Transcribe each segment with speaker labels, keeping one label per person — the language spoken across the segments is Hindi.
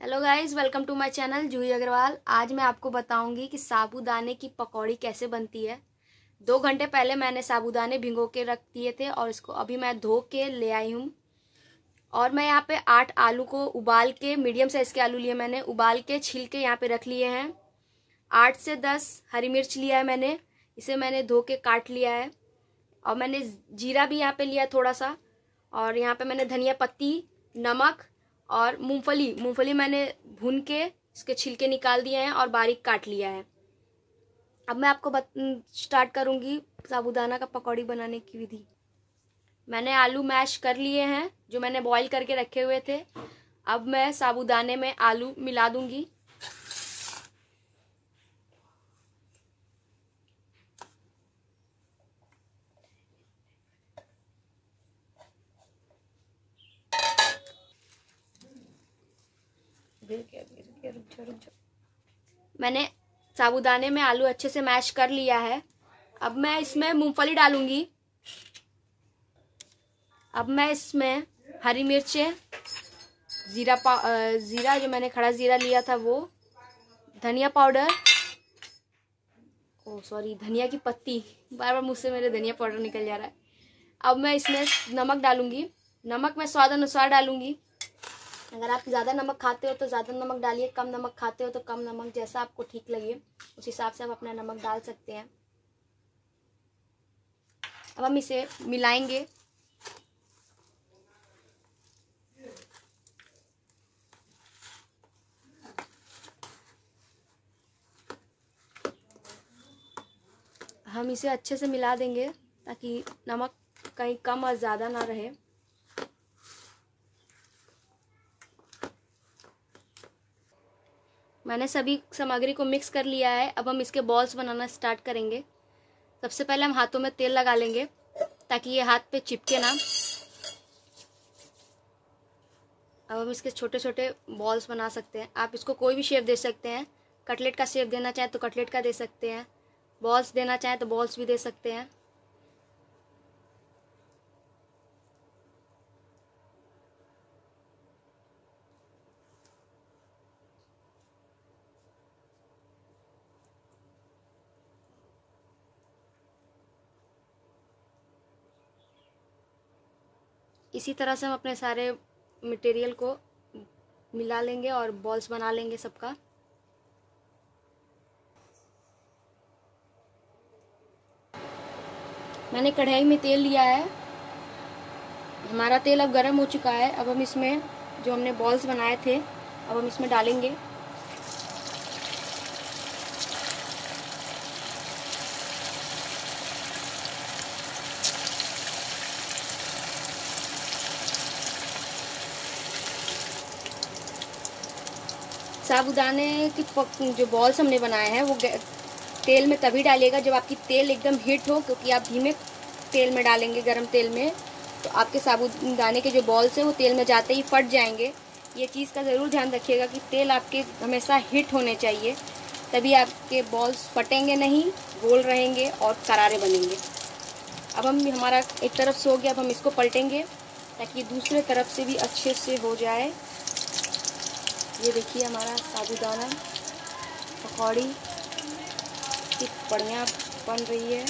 Speaker 1: Hello guys, welcome to my channel Juhi Agarwal. आज मैं आपको बताऊंगी कि साबूदाने की पकौड़ी कैसे बनती है। 2 घंटे पहले मैंने साबूदाने भिगो के रख दिए थे और इसको अभी मैं धो के ले आई हूँ। और मैं यहाँ पे 8 आलू को उबाल के, मीडियम साइज के आलू लिए मैंने, उबाल के छील के यहाँ पे रख लिए हैं। 8 से 10 हरी मिर्च लिया है मैंने, इसे मैंने धो के काट लिया है। और मैंने जीरा भी यहाँ पे लिया थोड़ा सा। और यहाँ पे मैंने धनिया पत्ती, नमक और मूंगफली मैंने भून के इसके छिलके निकाल दिए हैं और बारीक काट लिया है। अब मैं आपको स्टार्ट करूंगी साबूदाना का पकौड़ी बनाने की विधि। मैंने आलू मैश कर लिए हैं जो मैंने बॉईल करके रखे हुए थे। अब मैं साबूदाने में आलू मिला दूंगी। रुक जा। मैंने साबूदाने में आलू अच्छे से मैश कर लिया है। अब मैं इसमें मूंगफली डालूंगी। अब मैं इसमें हरी मिर्चें, जीरा जो मैंने खड़ा जीरा लिया था वो, धनिया पाउडर, धनिया की पत्ती, बार बार मुझसे मेरे धनिया पाउडर निकल जा रहा है। अब मैं इसमें नमक डालूंगी। नमक मैं स्वाद अनुसार डालूंगी। अगर आप ज़्यादा नमक खाते हो तो ज़्यादा नमक डालिए, कम नमक खाते हो तो कम नमक, जैसा आपको ठीक लगे उस हिसाब से आप अपना नमक डाल सकते हैं। अब हम इसे मिलाएंगे। हम इसे अच्छे से मिला देंगे ताकि नमक कहीं कम और ज़्यादा ना रहे। मैंने सभी सामग्री को मिक्स कर लिया है। अब हम इसके बॉल्स बनाना स्टार्ट करेंगे। सबसे पहले हम हाथों में तेल लगा लेंगे ताकि ये हाथ पे चिपके ना। अब हम इसके छोटे छोटे बॉल्स बना सकते हैं। आप इसको कोई भी शेप दे सकते हैं। कटलेट का शेप देना चाहें तो कटलेट का दे सकते हैं, बॉल्स देना चाहें तो बॉल्स भी दे सकते हैं। इसी तरह से हम अपने सारे मटेरियल को मिला लेंगे और बॉल्स बना लेंगे सबका। मैंने कढ़ाई में तेल लिया है। हमारा तेल अब गर्म हो चुका है। अब हम इसमें जो हमने बॉल्स बनाए थे अब हम इसमें डालेंगे। साबूदाने की जो बॉल्स हमने बनाए हैं वो तेल में तभी डालिएगा जब आपकी तेल एकदम हीट हो, क्योंकि आप धीमे तेल में डालेंगे, गरम तेल में, तो आपके साबूदाने के जो बॉल्स हैं वो तेल में जाते ही फट जाएंगे। ये चीज़ का ज़रूर ध्यान रखिएगा कि तेल आपके हमेशा हीट होने चाहिए, तभी आपके बॉल्स फटेंगे नहीं, गोल रहेंगे और करारे बनेंगे। अब हमारा एक तरफ से हो गया। अब हम इसको पलटेंगे ताकि दूसरे तरफ से भी अच्छे से हो जाए। ये देखिए हमारा साबूदाना पकौड़ी कितनी बढ़िया बन रही है।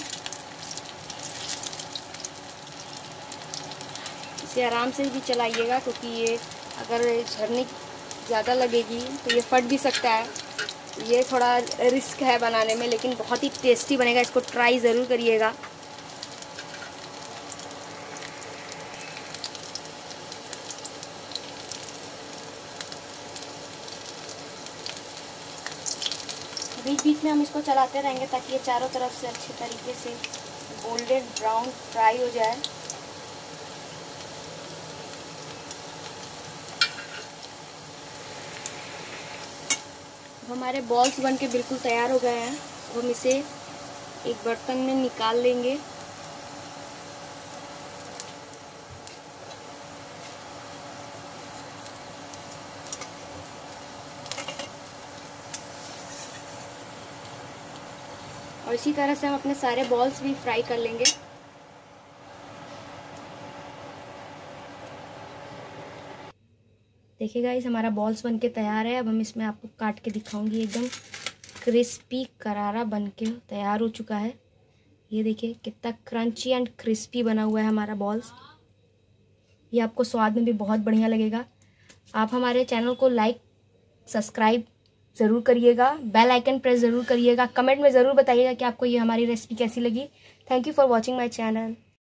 Speaker 1: इसे आराम से भी चलाइएगा क्योंकि ये अगर झरने ज़्यादा लगेगी तो ये फट भी सकता है। ये थोड़ा रिस्क है बनाने में, लेकिन बहुत ही टेस्टी बनेगा। इसको ट्राई ज़रूर करिएगा। बीच बीच में हम इसको चलाते रहेंगे ताकि ये चारों तरफ से अच्छे तरीके से गोल्डन ब्राउन फ्राई हो जाए। हमारे बॉल्स बनके बिल्कुल तैयार हो गए हैं। अब हम इसे एक बर्तन में निकाल लेंगे। और इसी तरह से हम अपने सारे बॉल्स भी फ्राई कर लेंगे। देखिए गाइस, हमारा बॉल्स बनके तैयार है। अब हम इसमें आपको काट के दिखाऊंगी। एकदम क्रिस्पी करारा बनके तैयार हो चुका है। ये देखिए कितना क्रंची एंड क्रिस्पी बना हुआ है हमारा बॉल्स। ये आपको स्वाद में भी बहुत बढ़िया लगेगा। आप हमारे चैनल को लाइक सब्सक्राइब ज़रूर करिएगा, बेल आइकन प्रेस ज़रूर करिएगा, कमेंट में ज़रूर बताइएगा कि आपको ये हमारी रेसिपी कैसी लगी। Thank you for watching my channel.